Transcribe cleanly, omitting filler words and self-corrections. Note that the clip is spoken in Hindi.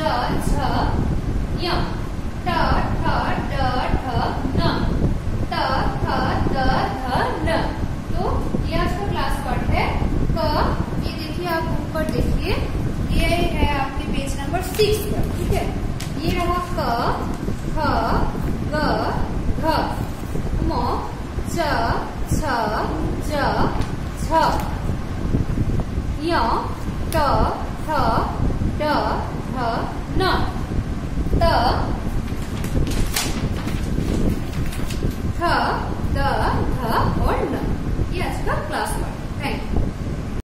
झ य ट ठ ड ढ न त थ द ध न। तो ये आपका क्लास वर्ड है क। ये देखिए आप ऊपर देखिए, ये है आपके पेज नंबर 6 पर, ठीक है। ये रहा क ख ग घ म च छ ज झ य ट ठ ड ढ न त थ द ध और न। ये आज का क्लास वर्ड।